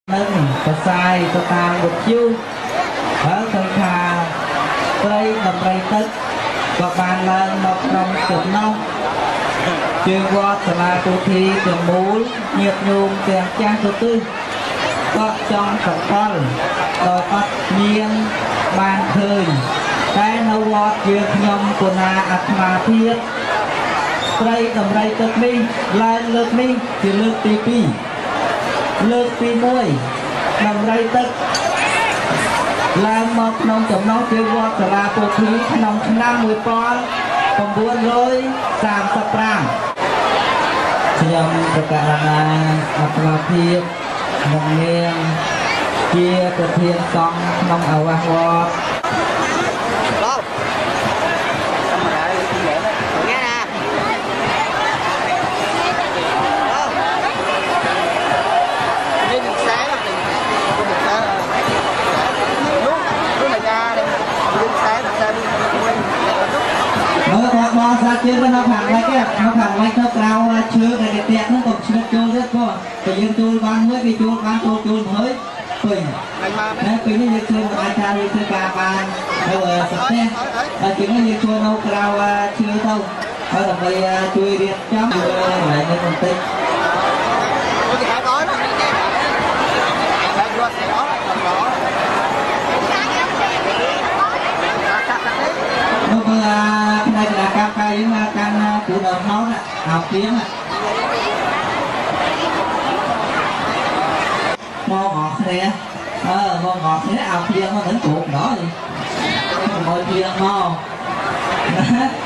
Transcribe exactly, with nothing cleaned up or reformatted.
nâng và sai cho ta một chiêu ở thời khà đây cầm ray tất và bàn lên một đồng chục nông chuyên qua là tu thi trường mũ nhiệt nhung tiền trang số tư có trong sập con rồi bắt nhiên bàn thời cái nấu vọt việc nhom của na atma thiết đây cầm ray tất mi lại lượt mi chỉ lượt tì pi lượt pi môi cầm ray tất làm một nông chồng nông chuyên qua là tu thi nông năm mươi con còn buôn rồi sàm sập ram yang perkara apalagi mengenai dia ketiak song nong awah wa nó ra chơi với nó thẳng lại cái nó thẳng lại cho cao chưa cái đẹp nó còn chưa chơi rất có tự nhiên chơi bán mới cái chơi bán tôi chơi mới bình đấy bình như chơi một ai cha đi chơi cà bàn rồi sắp xe chỉ có như chơi đâu cao chưa đâu thôi là phải chơi đi chấm lại cái công ty đây là cam cây với cam của đầu nấu nè, hào tiếng nè, mò ngọt nè, ờ mò ngọt thế hào tiếng nó vẫn cột đỏ gì, mò tiếng mò,